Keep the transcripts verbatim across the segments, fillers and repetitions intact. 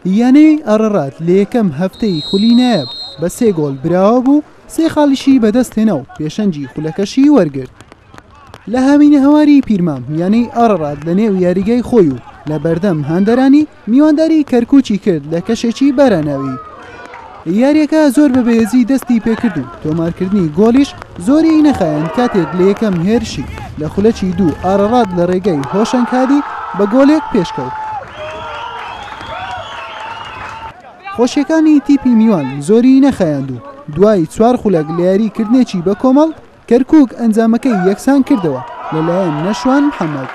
یانەی ئەڕەڕات لە یەکەم هەفتەی خولی نایب بە سێ گۆڵ براوە بوو، سێ خاڵیشی بەدەست هێنا و پێشەنجی خولەکەشی وەرگرت. لە هاوینە هەواری پیرمام یانەی ئەڕەڕات لە نێو یاریگای خۆی و لە بەردەم هەندەرانی میوانداری کەرکوچی کرد لە کەشێکی بەراناوی. یاریەکە زۆر بەبێزی دەستی پێکرد و تۆمارکردنی گۆلیش زۆری نەخایەن کاتێک لە یەکەم هێرشی لە خولەکی دوو ئەڕەڕات لە ڕێگەی هۆشنگهادی بە گۆلێک پێشکەوت. خۆشیەکانی تیپی میوان زۆری نەخایاند و دوای چوار خولەک لە یاریکردنێکی بە کۆمەڵ کەرکووک ئەنجامەکەی یەکسان کردەوە لەلایەن نەشوان محەممەد.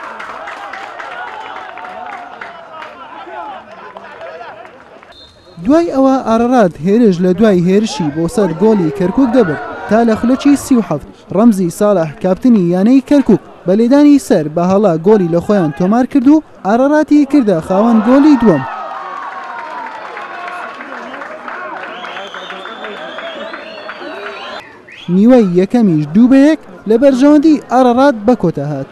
دوای ئەوە ئەڕەڕات هێرش لە دوای هێرشی بۆ سەر گۆڵی کەرکووک دەبێت تا لە خولەکی سی و هەفت ڕەمزی ساڵح کاپتنی یانەی کەرکووک بە لێدانی سەر بە هەڵا گۆلی لە خۆیان تۆمار کرد و ئەڕەڕاتی کردە خاوەن گۆلی دووەم. نیوەی یەکەمیش دوو بە یەک لە بەرژەوەندی ئەڕەڕات بە کۆتا هات.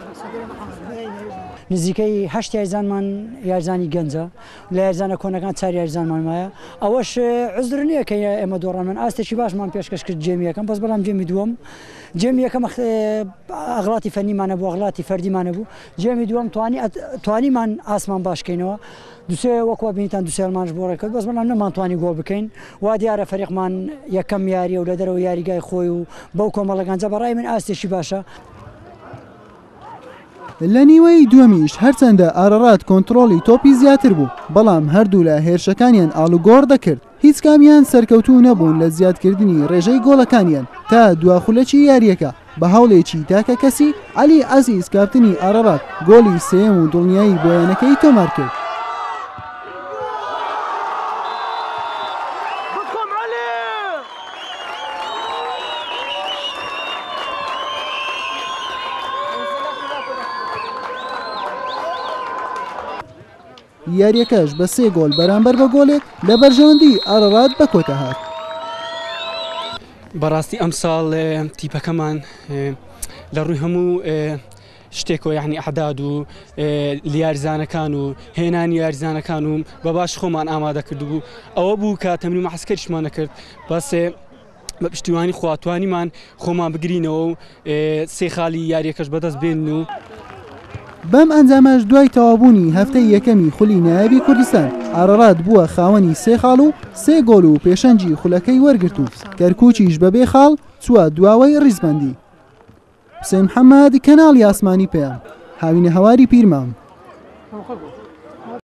نزیکەی هەشت یاریزانمان یاریزانی گەنجە لە یاریزانە کۆنەکان چار یاریزانمان وایە. ئەوەش عزر نییە کە ئێمە دۆڕانمان ئاستێکی باشمان پێشکەش کرد جێمی یەکەم، بەس بەڵام جێمی دووەم جێمی یەکەم ئەغڵاتی فەنیمانە بوو، ئەغڵاتی فەردیمانە بوو. جێمی دووەم توانیمان ئاسمان باشکەینەوە، دوسێ وەکوە بینیتان دوسێڵمانش بۆ ڕێکرد، بەس بەڵام نەمانتوانی گۆڵ بکەین. وا دیارە فەریقمان یەکەم یاریە و لە دەرەوە یاریگای خۆی و بەو کۆمەڵەکانجە بەڕای من ئاستێکی باشە. لە نیوەی دووەمیش هەرچەندە ئەڕەڕات کۆنتترۆلی تۆپی زیاتر بوو، بەڵام هەردوو لە هێرشەکانیان ئاڵوگۆڕ دەکرد. هیچ کامیان سەرکەوتوو نەبوون لە زیادکردنی ڕێژەی گۆڵەکانیان تا دواخولەکی یاریەکە بە هەوڵێکی تاکە کەسی عەلی عەزیز کاپتنی ئەڕەڕات گۆڵی سێم و دڵنیایی بۆیانەکەی تۆمار کرد. یاریەکەش بە سێ گۆل بەرامبەر بە گۆلێک لە بەرژەوەندی ئەڕەڕات بە کۆتا هات. بەڕاستی ئەم ساڵ تیپەکەمان لە ڕووی هەموو شتێکەوە یعنی ئەحداد و یاریزانەکان و هێنانی یاریزانەکان و بە باش خۆمان ئامادە کرد بوو. ئەوە بوو کە تەمرین و حەسکەریشمان نەکرد، بەسێ بە پشتیوانی خواتوانیمان خۆمان بگرینەوە و سێ خاڵی یاریەکەش بەدەست بێن و بەم ئەنجامەش دوای تەوابوونی هەفتەی یەکەمی خولی نایبی کوردستان ئەڕەڕات بووە خاوەنی سێ خاڵ و سێ گۆڵ و پێشەنجی خولەکەی وەرگرت و کەرکوچیش بەبێ خاڵ چووە دواوەی ڕیزبەندی. حوسێن محەممەد، کەناڵی ئاسمانی پێیان، هاوینە هەواری پیرمام.